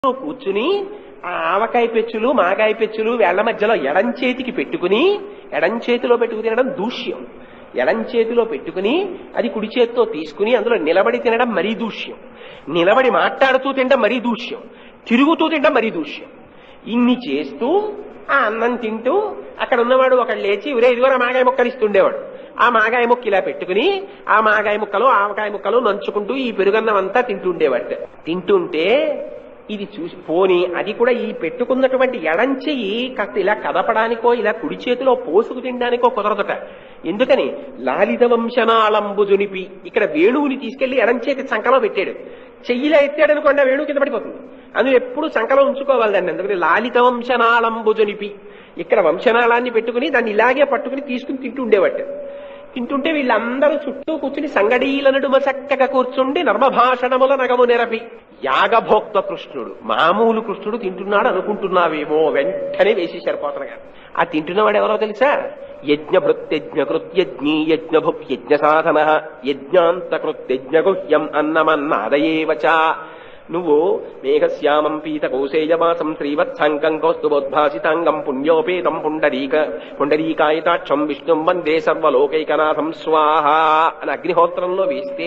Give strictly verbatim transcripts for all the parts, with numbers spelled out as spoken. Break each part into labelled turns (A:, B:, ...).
A: కూర్చుని ఆ ఆవకాయ పెచ్చులు మాగాయ పెచ్చులు వేళ్ల మధ్యలో ఎడంచేతికి పెట్టుకుని ఎడంచేతిలో పెట్టుకు తినడం దూష్యం. ఎడంచేతిలో పెట్టుకుని అది కుడి చేతితో తీసుకుని అందులో నిలబడి తినడం మరీ దూష్యం. నిలబడి మాట్లాడుతూ తినడం మరీ దూష్యం. తిరుగుతూ తినడం మరీ దూష్యం. ఇన్ని చేస్తూ ఆ అన్నం తింటూ అక్కడ ఉన్నవాడు ఒకడు లేచి ఉరే ఇదిగో మాగాయ ముక్కలు ఇస్తుండేవాడు. ఆ మాగాయ ముక్క ఇలా పెట్టుకుని ఆ మాగాయ ముక్కలు ఆవకాయ ముక్కలు నంచుకుంటూ ఈ పెరుగన్నం అంతా తింటుండేవాడు. తింటుంటే ఇది చూసి పోని అది కూడా ఈ పెట్టుకున్నటువంటి ఎడంచెయ్యి కాస్త ఇలా కదపడానికో ఇలా కుడి చేతిలో పోసుకు తినడానికో కుదరదట. ఎందుకని లాలిత వంశనాళంబు జునిపి ఇక్కడ వేణువుని తీసుకెళ్లి ఎడంచేతి సంకలో పెట్టాడు. చెయ్యిలా ఎత్తాడు అనుకోండి వేణువు కింద పడిపోతుంది. అందులో ఎప్పుడు సంకలో ఉంచుకోవాలి దాన్ని. అందుకని లాలిత వంశనాళంబు జునిపి ఇక్కడ వంశనాళాన్ని పెట్టుకుని దాన్ని ఇలాగే పట్టుకుని తీసుకుని తింటూ ఉండేవాడు. తింటుంటే వీళ్ళందరూ చుట్టూ కూర్చుని సంగడీలనడుమ చక్కగా కూర్చుండి నర్మభాషణముల నగము నెరపి యాగభోక్త కృష్ణుడు మామూలు కృష్ణుడు తింటున్నాడు అనుకుంటున్నావేమో వెంటనే వేసేశారు పోతన గారు. ఆ తింటున్నవాడు ఎవరో తెలుసా? యజ్ఞభృత్యజ్ఞకృత్యజ్ఞీ యజ్ఞభుక్ యజ్ఞ సాధన యజ్ఞాంతకృత్యజ్ఞగుహ్యం అన్నమన్నాదయేవచ. నువ్వు మేఘశ్యామం పీత కౌశేయవాసం శ్రీవత్సాంగం కౌస్తుభోద్భాసితాంగం పుణ్యోపేతం పుండరీక పుండరీకాయతాక్షం విష్ణుం వందే సర్వలోకైకనాథం స్వాహ అని అగ్నిహోత్రంలో వేస్తే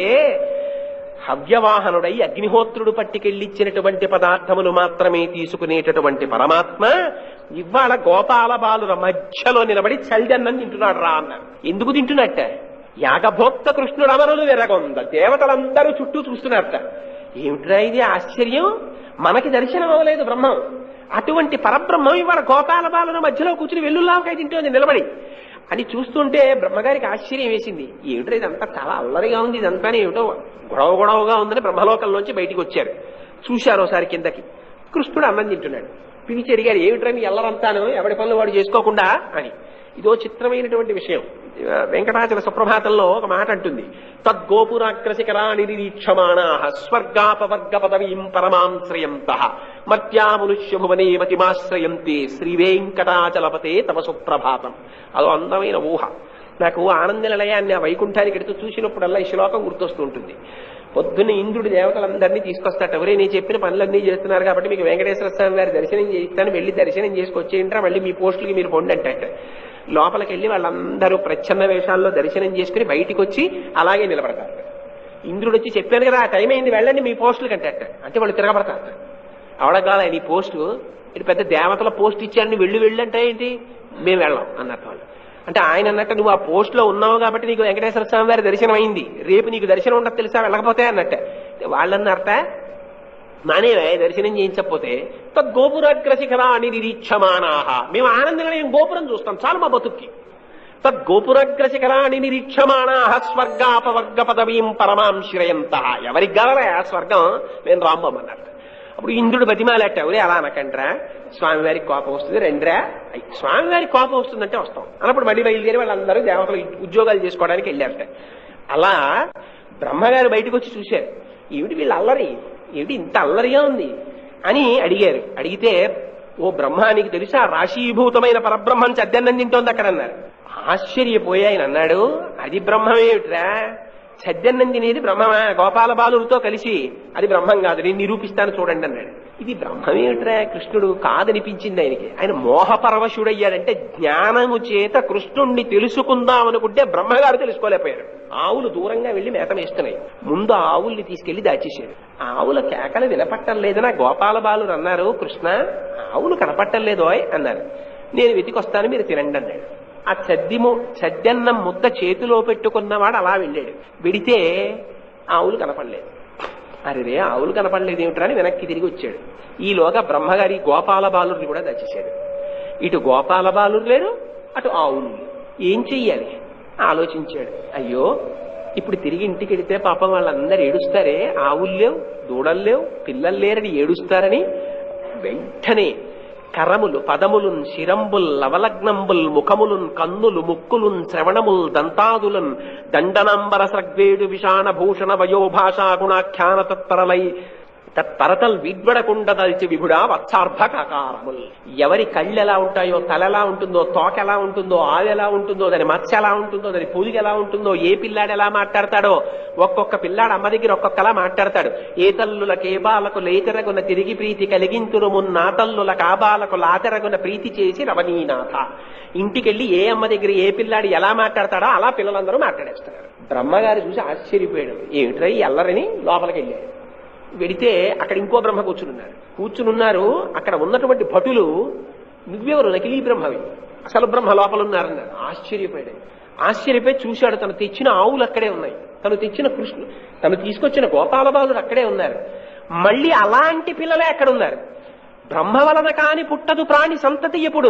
A: హవ్యవాహనుడై అగ్నిహోత్రుడు పట్టికెళ్ళిచ్చినటువంటి పదార్థములు మాత్రమే తీసుకునేటటువంటి పరమాత్మ ఇవాళ గోపాల బాలుర మధ్యలో నిలబడి చల్దన్నం తింటున్నాడు రా అన్నారు. ఎందుకు తింటున్నట్ట? యాగభోక్త కృష్ణుడు అమరులు వెరగొంద దేవతలందరూ చుట్టూ చూస్తున్నారట. ఏమిట్రా ఇది ఆశ్చర్యం, మనకి దర్శనం అవ్వలేదు బ్రహ్మం. అటువంటి పరబ్రహ్మం ఇవాళ గోపాల బాలుల మధ్యలో కూర్చుని వెల్లుల్లావకాయ తింటుంది నిలబడి అని చూస్తుంటే బ్రహ్మగారికి ఆశ్చర్యం వేసింది. ఏమిట్రా ఇదంతా చాలా అల్లరిగా ఉంది, ఇదంతా ఏమిటో గొడవ గొడవగా ఉందని బ్రహ్మలోకంలోంచి బయటికి వచ్చారు. చూశారు ఒకసారి కిందకి, కృష్ణుడు అన్నం తింటున్నాడు. పిలిచి అడిగారు ఏమిట్రా మీ ఎల్లరంతాను ఎవడి పనులు వాడు చేసుకోకుండా అని. ఇదో చిత్రమైనటువంటి విషయం. వెంకటాచల సుప్రభాతంలో ఒక మాట అంటుంది, తద్గోపురాగ్రశిఖరాని నిరీక్షమాణా స్వర్గాపవర్గ పదవీం పరమాశ్రయంతః మర్త్యా మనుష్య భువనే మతిమాశ్రయంతే శ్రీ వెంకటాచలపతే తమ సుప్రభాతం. అదో అందమైన ఊహ. నాకు ఆనంద నిలయాన్ని ఆ వైకుంఠానికి ఎడుతూ చూసినప్పుడల్లా ఈ శ్లోకం గుర్తొస్తూ ఉంటుంది. పొద్దున్న ఇంద్రుడి దేవతలందరినీ తీసుకొస్తాట. ఎవరే నేను చెప్పిన పనులన్నీ చేస్తున్నారు కాబట్టి మీకు వెంకటేశ్వర స్వామి వారి దర్శనం చేయిస్తాను, వెళ్ళి దర్శనం చేసుకొచ్చేయంటారా, మళ్ళీ మీ పోస్టులకి మీరు పొండి అంటే లోపలికి వెళ్ళి వాళ్ళందరూ ప్రచ్ఛన్న వేషాల్లో దర్శనం చేసుకుని బయటికి వచ్చి అలాగే నిలబడతారు. ఇంద్రుడు వచ్చి చెప్పాను కదా టైం అయింది వెళ్ళండి మీ పోస్టులకి అంటే అంటే వాళ్ళు తిరగబడతారు. అవడగాల నీ పోస్టు ఇటు పెద్ద దేవతల పోస్ట్ ఇచ్చారని వెళ్ళి వెళ్ళంటే ఏంటి మేము వెళ్ళాం అన్నట్టు వాళ్ళు. అంటే ఆయన అన్నట్టు నువ్వు ఆ పోస్ట్ లో ఉన్నావు కాబట్టి నీకు వెంకటేశ్వర స్వామి వారి దర్శనం అయింది, రేపు నీకు దర్శనం ఉండదు తెలుసా వెళ్ళకపోతే అన్నట్టే. వాళ్ళన్నర్ట మానేవే దర్శనం చేయించకపోతే తద్గోపురాగ్రశిఖరాని నిరీక్షమాణాహ మేము ఆనంద నిలయం గోపురం చూస్తాం చాలు మా బతుక్కి. తద్గోపురాగ్రశిఖరాని నిరీక్షమాణాహ స్వర్గాపవర్గ పదవీం పరమాం శ్రయంతః ఎవరికి కావాలా ఆ స్వర్గం నేను రామ్మన్నారు. అప్పుడు ఇంద్రుడు బతిమాలట ఎవరే అలా అనకండ్రా స్వామివారికి కోపం వస్తుంది రెండ్రా. స్వామివారికి కోపం వస్తుందంటే వస్తాం అన్నప్పుడు మళ్ళీ బయలుదేరి వాళ్ళందరూ దేవతలు ఉద్యోగాలు చేసుకోవడానికి వెళ్ళారట. అలా బ్రహ్మగారు బయటకు వచ్చి చూశారు, ఏమిటి వీళ్ళు అల్లరి, ఏమిటి ఇంత అల్లరిగా ఉంది అని అడిగారు. అడిగితే ఓ బ్రహ్మ నీకు తెలుసా రాశీభూతమైన పరబ్రహ్మం చద్దన్నం తింటోంది అక్కడ అన్నారు. ఆశ్చర్యపోయి ఆయన అన్నాడు అది బ్రహ్మమేమిట్రా, సద్దన్నం తినేది బ్రహ్మమా గోపాల బాలులతో కలిసి, అది బ్రహ్మం కాదు నేను నిరూపిస్తాను చూడండి అన్నాడు. ఇది బ్రహ్మమేమిట్రా కృష్ణుడు కాదనిపించింది ఆయనకి. ఆయన మోహపరవశుడయ్యాడంటే జ్ఞానము చేత కృష్ణుణ్ణి తెలుసుకుందాం అనుకుంటే బ్రహ్మగారు తెలుసుకోలేకపోయారు. ఆవులు దూరంగా వెళ్లి మేత వేస్తున్నాయి, ముందు ఆవుల్ని తీసుకెళ్లి దాచేశాడు. ఆవుల కేకలు వినపట్టం లేదని గోపాల బాలురు అన్నారు, కృష్ణ ఆవులు కనపట్టం లేదో అన్నారు. నేను వెతికొస్తాను మీరు తినండి అన్నాడు. ఆ చద్దిము చద్దన్నం ముద్ద చేతిలో పెట్టుకున్నవాడు అలా వెళ్ళాడు. వెడితే ఆవులు కనపడలేదు. అరే ఆవులు కనపడలేదు ఏమిట్రా అని వెనక్కి తిరిగి వచ్చాడు. ఈలోగా బ్రహ్మగారి గోపాల బాలుర్ని కూడా దచ్చేశాడు. ఇటు గోపాల బాలురు లేరు, అటు ఆవులు. ఏం చెయ్యాలి ఆలోచించాడు. అయ్యో ఇప్పుడు తిరిగి ఇంటికి వెడితే పాపం వాళ్ళందరూ ఏడుస్తారే, ఆవులు లేవు దూడలు లేవు పిల్లలు లేరని ఏడుస్తారని వెంటనే కరములు పదములున్ శిరంబుల్ లవలగ్నంబుల్ ముఖములున్ కన్నులు ముక్కులున్ శ్రవణముల్ దంతాదులన్ దండనంబర సృగ్వేడు విషాణ భూషణ వయోభాషా గుణాఖ్యాన తత్పరలై తత్పరతల్ విడ్వడకుండ దల్చి విభుడా వత్సార్భకారముల్. ఎవరి కళ్ళు ఎలా ఉంటాయో, తల ఎలా ఉంటుందో, తోక ఎలా ఉంటుందో, ఆవు ఎలా ఉంటుందో, దాని మచ్చ ఎలా ఉంటుందో, దాని పొదిగి ఎలా ఉంటుందో, ఏ పిల్లాడు ఎలా మాట్లాడతాడో, ఒక్కొక్క పిల్లాడు అమ్మ దగ్గర ఒక్కొక్కలా మాట్లాడతాడు. ఏ తల్లుల కేబాలకు లేతరగున తిరిగి ప్రీతి కలిగింతురు మున్నా తల్లుల కాబాలకు లాతరగున ప్రీతి చేసి రమణీనాథ. ఇంటికెళ్ళి ఏ అమ్మ దగ్గర ఏ పిల్లాడు ఎలా మాట్లాడతాడో అలా పిల్లలందరూ మాట్లాడేస్తారు. బ్రహ్మగారు చూసి ఆశ్చర్యపోయాడు. ఏమిట్రా ఈ అల్లరని లోపలికి వెళ్ళాడు. వెడితే అక్కడ ఇంకో బ్రహ్మ కూర్చునున్నారు. కూర్చునున్నారు అక్కడ ఉన్నటువంటి భటులు, నువ్వెవరు? నకిలీ బ్రహ్మవి, అసలు బ్రహ్మ లోపల ఉన్నారన్నారు. ఆశ్చర్యపోయాడు. ఆశ్చర్యపోయి చూశాడు. తను తెచ్చిన ఆవులు అక్కడే ఉన్నాయి, తను తెచ్చిన కృష్ణుడు, తను తీసుకొచ్చిన గోపాల బాలుడు అక్కడే ఉన్నారు. మళ్ళీ అలాంటి పిల్లలే అక్కడ ఉన్నారు. బ్రహ్మ వలన కాని పుట్టదు ప్రాణి సంతతి ఎప్పుడు.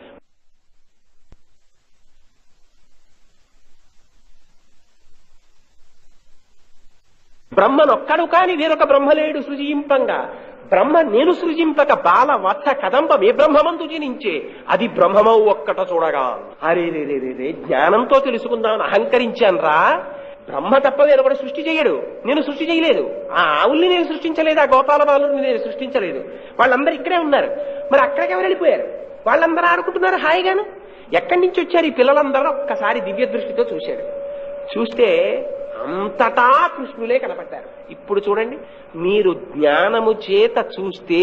A: బ్రహ్మనొక్కడు కాని వేరొక బ్రహ్మలేడు సృజింపంగా. బ్రహ్మ నేను సృజింపక బాల వత్స కదంబం ఏ బ్రహ్మమంతు జనించే అది బ్రహ్మమౌ ఒక్కట చూడగా. అరే రే రే రే జ్ఞానంతో తెలుసుకుందామని అహంకరించాను రా. బ్రహ్మ తప్ప వేరొకటి సృష్టి చేయడు. నేను సృష్టి చేయలేదు. ఆ ఆవుల్ని నేను సృష్టించలేదు, ఆ గోపాల బాలుని నేను సృష్టించలేదు. వాళ్ళందరూ ఇక్కడే ఉన్నారు. మరి అక్కడికి ఎవరు వెళ్ళిపోయారు? వాళ్ళందరూ ఆడుకుంటున్నారు హాయిగాను. ఎక్కడి నుంచి వచ్చారు ఈ పిల్లలందరూ? ఒక్కసారి దివ్య దృష్టితో చూశాడు. చూస్తే అంతటా కృష్ణులే కనపడ్డారు. ఇప్పుడు చూడండి, మీరు జ్ఞానము చేత చూస్తే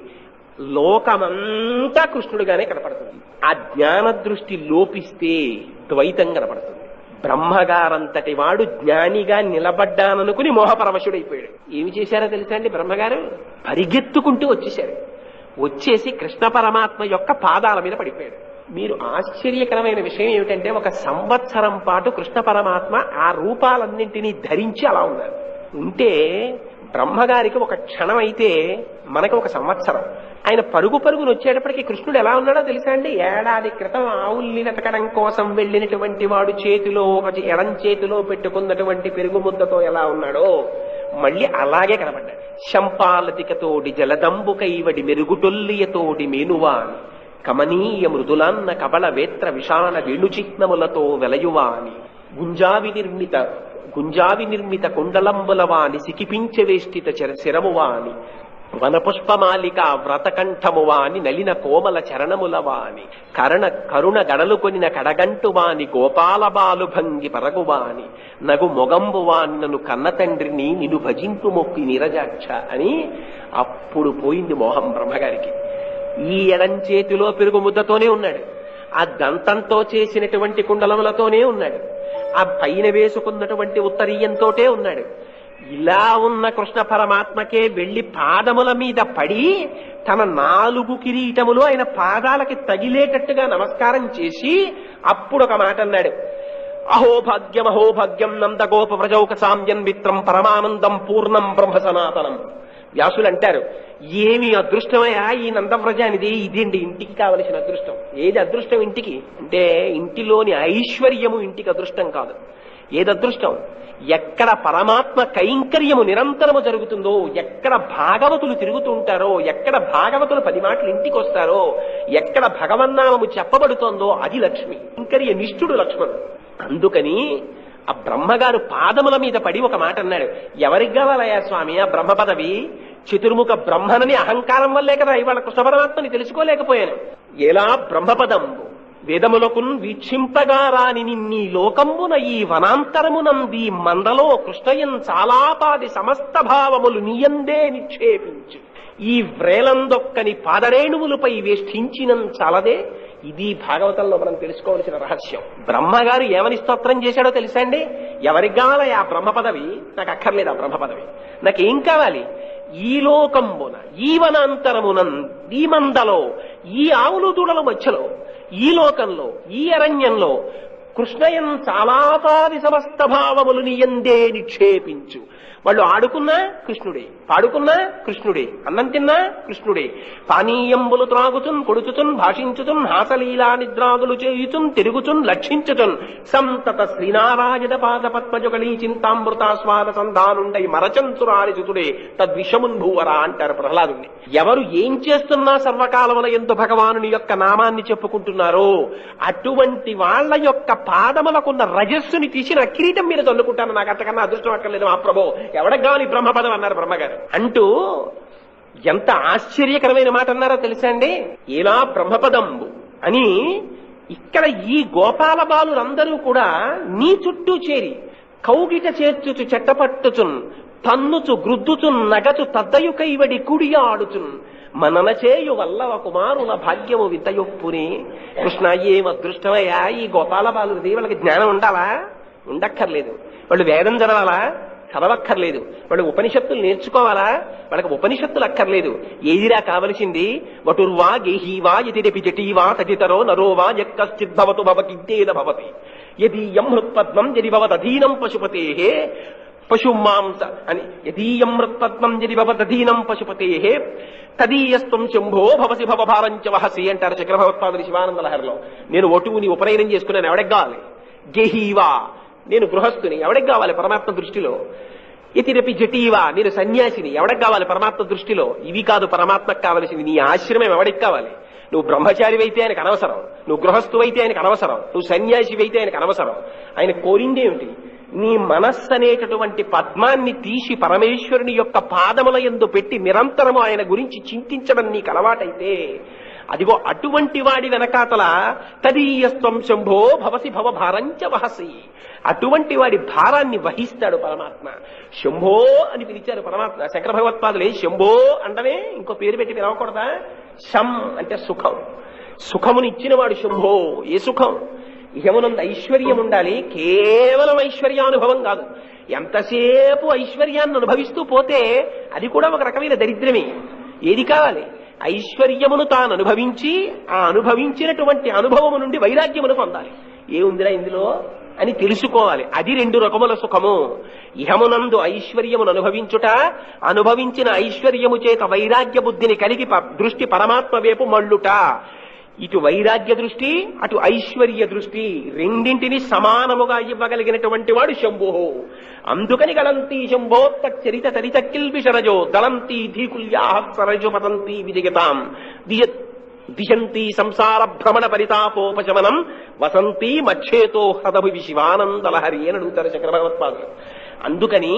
A: లోకమంతా కృష్ణుడుగానే కనపడుతుంది. ఆ జ్ఞాన దృష్టి లోపిస్తే ద్వైతం కనపడుతుంది. బ్రహ్మగారంతటి వాడు జ్ఞానిగా నిలబడ్డాననుకుని మోహపరవశుడైపోయాడు. ఏమి చేశారో తెలుసా అండి? బ్రహ్మగారు పరిగెత్తుకుంటూ వచ్చేశారు. వచ్చేసి కృష్ణ పరమాత్మ యొక్క పాదాల మీద పడిపోయాడు. మీరు ఆశ్చర్యకరమైన విషయం ఏమిటంటే, ఒక సంవత్సరం పాటు కృష్ణ పరమాత్మ ఆ రూపాలన్నింటినీ ధరించి అలా ఉన్నారు. ఉంటే బ్రహ్మగారికి ఒక క్షణం అయితే మనకి ఒక సంవత్సరం. ఆయన పరుగు పరుగును వచ్చేటప్పటికి కృష్ణుడు ఎలా ఉన్నాడో తెలుసా అండి? ఏడాది క్రితం ఆవుల్ని వెతకడం కోసం వెళ్ళినటువంటి వాడు చేతిలో ఒక ఎడం చేతిలో పెట్టుకున్నటువంటి పెరుగు ముద్దతో ఎలా ఉన్నాడో మళ్ళీ అలాగే కనబడ్డాడు. శంపాలతికతోడి జలదంబు కైవడి మెరుగుటొల్లియతోడి మేనువాని కమనీయ మృదులాన్న కబళ వేత్ర విషాణ వేణుచిహ్నములతో వెలయువాని గుంజావి నిర్మిత గుంజావి నిర్మిత కుండలంబులవాని సికిపించవేష్టిత శిరమువాని వనపుష్పమాలిక వ్రతకంఠమువాని నలిన కోమల చరణములవాని కరణ కరుణ గడలు కొనిన కడగంటువాని గోపాల బాలు భంగి పరగువాని నగు మొగంబువాని నన్ను కన్న తండ్రిని నిన్ను భజింతు మొక్కి నిరజాక్ష అని. అప్పుడు పోయింది మోహం బ్రహ్మగారికి. ఈ ఎడం చేతిలో పెరుగు ముద్దతోనే ఉన్నాడు, ఆ దంతంతో చేసినటువంటి కుండలములతోనే ఉన్నాడు, ఆ పైన వేసుకున్నటువంటి ఉత్తరీయంతోటే ఉన్నాడు. ఇలా ఉన్న కృష్ణ పరమాత్మకే వెళ్లి పాదముల మీద పడి తన నాలుగు కిరీటములు ఆయన పాదాలకి తగిలేటట్టుగా నమస్కారం చేసి అప్పుడు ఒక మాట అన్నాడు. అహోభాగ్యం అహోభాగ్యం నందగోప వ్రజౌక సామ్యం మిత్రం పరమానందం పూర్ణం బ్రహ్మ సనాతనం. వ్యాసులు అంటారు, ఏమి అదృష్టమయ్యా ఈ నందవ్రజానిది. ఇదేంటి ఇంటికి కావలసిన అదృష్టం. ఏది అదృష్టం ఇంటికి అంటే, ఇంటిలోని ఐశ్వర్యము ఇంటికి అదృష్టం కాదు. ఏది అదృష్టం? ఎక్కడ పరమాత్మ కైంకర్యము నిరంతరము జరుగుతుందో, ఎక్కడ భాగవతులు తిరుగుతూ ఉంటారో, ఎక్కడ భాగవతులు పది మాటలు ఇంటికి వస్తారో, ఎక్కడ భగవన్నామము చెప్పబడుతోందో అది లక్ష్మి. కైంకర్య నిష్ఠుడు లక్ష్మణుడు. అందుకని ఆ బ్రహ్మగారు పాదముల మీద పడి ఒక మాట అన్నాడు. ఎవరికి కావాలయ్యా స్వామి ఆ బ్రహ్మ పదవి? చతుర్ముఖ బ్రహ్మనని అహంకారం వల్లే కదా ఇవాళ కృష్ణ పరమాత్మని తెలుసుకోలేకపోయాను. ఎలా బ్రహ్మపదంబు వేదములకున్ వీక్షింపగా రాని నిన్నీ లోకంబున ఈ వనాంతరమునంది మందలో కృష్ణయన్ చాలాపాది సమస్త భావములు నీయందే నిక్షేపించు. ఈ వ్రేలందొక్కని పాదరేణువులపై వేష్టించినం చాలదే. ఇది భాగవతంలో మనం తెలుసుకోవాల్సిన రహస్యం. బ్రహ్మగారు ఏమని స్తోత్రం చేశాడో తెలుసా అండి? ఎవరికి కావాలి ఆ బ్రహ్మ పదవి? నాకు అక్కర్లేదు ఆ బ్రహ్మ పదవి. నాకేం కావాలి? ఈ లోకంబున ఈ వనాంతరమునం ఈ మందలో ఈ ఆవులు దూడల మధ్యలో ఈ లోకంలో ఈ అరణ్యంలో కృష్ణయన్ చాలాపాది సమస్త భావములు నీయందే నిక్షేపించు. వాళ్ళు ఆడుకున్నా కృష్ణుడే, పాడుకున్నా కృష్ణుడే, అన్నం తిన్నా కృష్ణుడే, పానీయంబులు త్రాగుచున్ కొడుచుచున్ భాషించుచున్ హాసలీలా నిద్రాదులు చేయుచున్ తిరుగుచున్ లక్షించుచున్ సంతత శ్రీనారాయణ పాద పద్మజుగళీ చింతామృతాస్వాద సంధానుండై మరచంతురారిచుతుడే తద్విషమున్ భూవరా అంటారు ప్రహ్లాదుని. ఎవరు ఏం చేస్తున్నా సర్వకాలమున ఎందు భగవానుని యొక్క నామాన్ని చెప్పుకుంటున్నారో అటువంటి వాళ్ల యొక్క పాదములకున్న రజస్సుని తీసి నా కిరీటం మీద చల్లుకుంటాను. నాకు అంతకన్నా అదృష్టం అక్కర్లేదు మా ప్రభో. ఎవడకు కావాలి బ్రహ్మపదం అన్నారు బ్రహ్మగారు. అంటూ ఎంత ఆశ్చర్యకరమైన మాట అన్నారో తెలుసా అండి. ఇలా బ్రహ్మపదంబు అని ఇక్కడ ఈ గోపాల బాలురందరూ కూడా నీ చుట్టూ చేరి కౌగిట చేర్చుచు చెట్టపట్టుచున్ తన్నుచు గ్రుద్దుచున్ నగచు తద్దయు కైవడి కుడియాడుచున్ మనన చేయు వల్లవ కుమారుల భాగ్యము వింతయొప్పుని. కృష్ణ ఏం అదృష్టమయ్యా ఈ గోపాల బాలుది. వాళ్ళకి జ్ఞానం ఉండాలా? ఉండక్కర్లేదు. వాళ్ళు వేదం చదవాలా? చదవక్కర్లేదు. వాళ్ళు ఉపనిషత్తులు నేర్చుకోవాలా? వాళ్ళకి ఉపనిషత్తులు అక్కర్లేదు. ఏదిరా కావలసింది? వటుర్వా గేహీవా యతిరపి జటీవా తదితరో నరోవా యక్కశ్చిద్భవతు భవతిద్దేన భవతి యదీయం హృత్పద్మం యది భవదధీనం పశుపతే పశుమాంస అని యదీయం హృత్పద్మం యది భవదధీనం పశుపతే తదీయస్తం శంభో భవసి భవభారంచ వహసి అంటారు చక్రభగవత్పాదులు శివానంద లహరిలో. నేను ఒటువుని ఉపనయనం చేసుకున్నాను, ఎవడకి కావాలి? గేహీవా నేను గృహస్థుని, ఎవడకి కావాలి పరమాత్మ దృష్టిలో? ఇతిరపి జటీవా నేను సన్యాసిని, ఎవడకి కావాలి పరమాత్మ దృష్టిలో? ఇవి కాదు పరమాత్మకు కావలసింది. నీ ఆశ్రమం ఎవడికి కావాలి? నువ్వు బ్రహ్మచారివైతే ఆయనకు అనవసరం, నువ్వు గృహస్థువైతే ఆయనకు అనవసరం, నువ్వు సన్యాసివైతే ఆయనకు అనవసరం. ఆయన కోరిందేమిటి? నీ మనస్సు అనేటటువంటి పద్మాన్ని తీసి పరమేశ్వరుని యొక్క పాదముల యందు పెట్టి నిరంతరము ఆయన గురించి చింతించడం నీకు అలవాటైతే, అదిగో అటువంటి వాడి వెనకాతల తదీయస్వం శంభో భవసి భవ భారంచ వహసి, అటువంటి వాడి భారాన్ని వహిస్తాడు పరమాత్మ. శంభో అని పిలిచారు పరమాత్మ. శంకర భగవత్పాదులే శంభో అంటనే ఇంకో పేరు పెట్టి పిలవకూడదా? శం అంటే సుఖం, సుఖమునిచ్చిన వాడు శంభో. ఏ సుఖం? ఇహమునందు ఐశ్వర్యం ఉండాలి. కేవలం ఐశ్వర్యానుభవం కాదు, ఎంతసేపు ఐశ్వర్యాన్ని అనుభవిస్తూ పోతే అది కూడా ఒక రకమైన దరిద్రమే. ఏది కావాలి? ఐశ్వర్యమును తాను అనుభవించి ఆ అనుభవించినటువంటి అనుభవము నుండి వైరాగ్యమును పొందాలి. ఏముందిరా ఇందులో అని తెలుసుకోవాలి. అది రెండు రకముల సుఖము. ఇహమునందు ఐశ్వర్యమును అనుభవించుట, అనుభవించిన ఐశ్వర్యము చేత వైరాగ్య బుద్ధిని కలిగి దృష్టి పరమాత్మ వైపు మళ్ళుట. ఇటు వైరాగ్య దృష్టి, అటు ఐశ్వర్య దృష్టి, రెండింటిని సమానముగా ఇవ్వగలిగినటువంటి వాడు శంభో. అందుకని గలంతి శంభో తచ్చరిత తరిత కిల్బిషరజో దళంతి ధీకుల్యా సరజు పతంతి విజయతాం దిశంతి సంసార భ్రమణ పరితాపోపశమనం వసంతి మచ్చేతో హృదభి శివానందలహరి అని అడుగుతారు చక్ర భగవత్పాదులు. అందుకని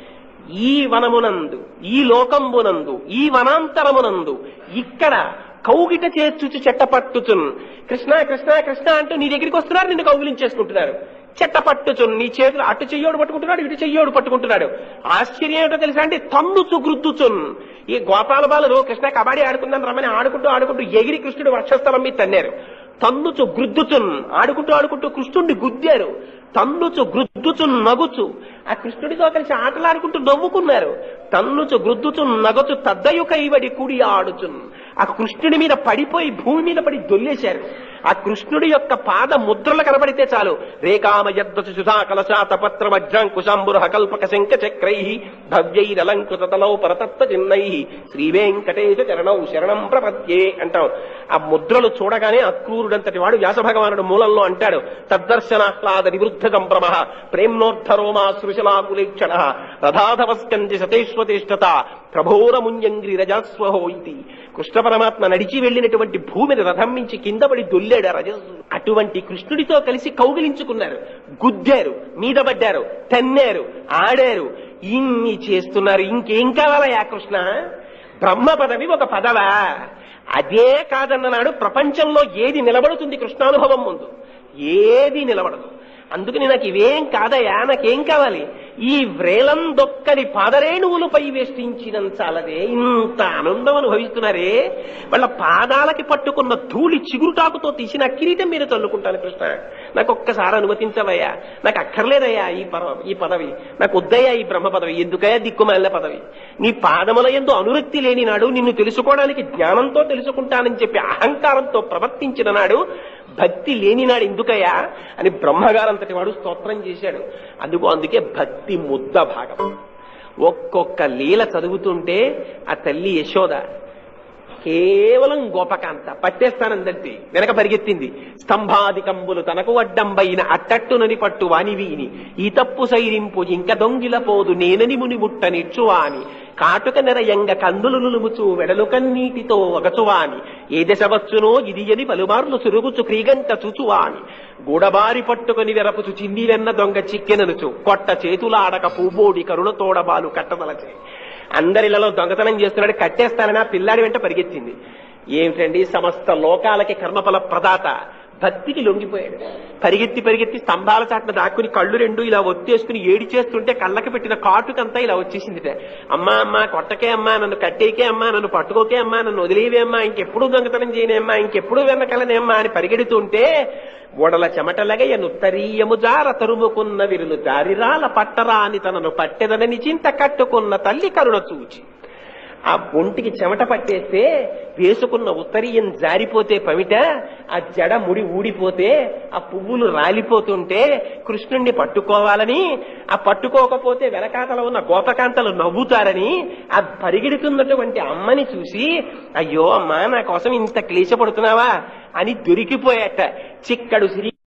A: ఈ వనమునందు, ఈ లోకంబునందు, ఈ వనాంతరమునందు ఇక్కడ కౌగిట చేర్చుచు చెట్టపట్టుచున్ కృష్ణ కృష్ణ కృష్ణ అంటూ నీ దగ్గరికి వస్తున్నారు, నిన్ను కౌగిలించేసుకుంటున్నారు. చెట్టపట్టుచున్ నీ చేతులు అటు చెయ్యోడు పట్టుకుంటున్నాడు, ఇటు చెయ్యోడు పట్టుకుంటున్నాడు. ఆశ్చర్యం ఏమిటో తెలుసా అంటే తన్నుచు గ్రుద్దుచున్. ఈ గోపాల బాలురు కృష్ణ కబడ్డీ ఆడుకుందాం రమ్మని ఆడుకుంటూ ఆడుకుంటూ ఎగిరి కృష్ణుడు వక్షస్థలం మీద తన్నారు. తన్నుచు గ్రుద్దుచున్ ఆడుకుంటూ ఆడుకుంటూ కృష్ణుడిని గుద్దారు. తన్నుచు గ్రుద్దుచు నగుచు ఆ కృష్ణుడితో కలిసి ఆటలాడుకుంటూ నవ్వుకున్నారు. తన్నుచు గ్రుద్దుచు నగచు తద్దయు కైవడి కుడి ఆడుచున్ ఆ కృష్ణుడి మీద పడిపోయి భూమి మీద పడి దొల్లేశారు. ఆ కృష్ణుడి యొక్క పాద ముద్రలు కనబడితే చాలు రేకామయద్వచ సుధా కలశాత పత్ర వజ్రాంకుశాంబుర కల్పక శంఖ చక్రై భవ్యైరలంకృత తలౌ పరతత్వ చిన్నై శ్రీ వెంకటేశ చరణౌ శరణం ప్రపద్యే అంటాం. ఆ ముద్రలు చూడగానే అక్రూరుడంతటి వాడు వ్యాస భగవానుడు మూలంలో అంటాడు తద్దర్శనాహ్లాద నివృద్ధ సంభ్రమ ప్రేమ్నోద్ధరోమా సృశలాకులేక్షణ రథాధవస్కంది సతేష్వతిష్టత ప్రభోరముంజంగ్రి రజస్వహో ఇది. కృష్ణ పరమాత్మ నడిచి వెళ్లినటువంటి భూమిని రథం మించి కింద పడి దొల్లాడు రజస్సు. అటువంటి కృష్ణుడితో కలిసి కౌగిలించుకున్నారు, గుద్దారు, మీద పడ్డారు, తన్నారు, ఆడారు, ఇన్ని చేస్తున్నారు. ఇంకేం కావాలయా కృష్ణ? బ్రహ్మ పదవి ఒక పదవా? అదే కాదన్ననాడు ప్రపంచంలో ఏది నిలబడుతుంది కృష్ణానుభవం ముందు? ఏది నిలబడదు. అందుకని నాకు ఇవేం కాదయా, నాకేం కావాలి? ఈ వ్రేలం దొక్కని పాదరేణువులపై వేష్టించినంచాలదే. ఇంత ఆనందం అనుభవిస్తున్నారే. వాళ్ళ పాదాలకి పట్టుకున్న ధూళి చిగురుటాకుతో తీసి నా కిరీటం మీద చల్లుకుంటాను కృష్ణ. నాకు ఒక్కసారి అనుమతించవయ్యా. నాకు అక్కర్లేదయ్యా ఈ ఈ పదవి, నాకు వద్దయ్యా ఈ బ్రహ్మ పదవి, ఎందుకయ్యా దిక్కుమాలిన పదవి? నీ పాదముల యందు అనురక్తి లేని నాడు, నిన్ను తెలుసుకోవడానికి జ్ఞానంతో తెలుసుకుంటానని చెప్పి అహంకారంతో ప్రవర్తించిన నాడు, భక్తి లేనినాడు ఎందుకయ్యా అని బ్రహ్మగారంతటి వాడు స్తోత్రం చేశాడు. అందుకు అందుకే భక్తి ముద్ద భాగం. ఒక్కొక్క లీల చదువుతుంటే ఆ తల్లి యశోద కేవలం గోపకాంత పట్టేస్తానందంటే వెనక పరిగెత్తింది. స్తంభాదికంబులు తనకు అడ్డంబైన అట్టట్టునని పట్టు వానివీని ఈ తప్పు సైరింపు ఇంక దొంగిల పోదు నేనని ముని ముట్ట నిచ్చువాని కాటుక నెరయంగ కందులు నులుముచు వెడలు కన్నీటితో వగచువాని ఏ దశ వచ్చునో ఇది అని పలుమార్లు సురుగుచు క్రీగంట చూచువాని గూడబారి పట్టుకుని వెరపుచు చిందివెన్న దొంగ చిక్కెననుచు కొట్ట చేతులాడక పూబోడి కరుణ తోడబాలు కట్టదలచే. అందరిలలో దొంగతనం చేస్తున్నాడు, కట్టేస్తానని ఆ పిల్లాడి వెంట పరిగెత్తింది. ఏమిటండి, సమస్త లోకాలకి కర్మఫల ప్రదాత భక్తికి లొంగిపోయాడు. పరిగెత్తి పరిగెత్తి స్తంభాల చాటున దాక్కుని కళ్ళు రెండు ఇలా ఒత్తేసుకుని ఏడి చేస్తుంటే కళ్ళకి పెట్టిన కాటుకంతా ఇలా వచ్చేసింది. అమ్మా అమ్మా కొట్టకే అమ్మా, నన్ను కట్టేకే అమ్మా, నన్ను పట్టుకోకే అమ్మా, నన్ను వదిలేవే అమ్మా, ఇంకెప్పుడు దొంగతనం చేయనేమ్మా, ఇంకెప్పుడు వెనకలనేమ్మా అని పరిగెడుతుంటే గోడల చెమటలగయ నుత్తరీయము జార తరుముకున్న విరులు దారిరాల పట్టరాని తనను పట్టెదనని చింత కట్టుకున్న తల్లి కరుణ చూచి. ఆ ఒంటికి చెమట పట్టేస్తే వేసుకున్న ఉత్తరీయం జారిపోతే పమిట, ఆ జడ ముడి ఊడిపోతే, ఆ పువ్వులు రాలిపోతుంటే కృష్ణుణ్ణి పట్టుకోవాలని, ఆ పట్టుకోకపోతే వెనకాతల ఉన్న గోపకాంతలు నవ్వుతారని ఆ పరిగెడుతున్నటువంటి అమ్మని చూసి అయ్యో అమ్మా నా కోసం ఇంత క్లేశపడుతున్నావా అని దొరికిపోయాట. చిక్కడు సిరి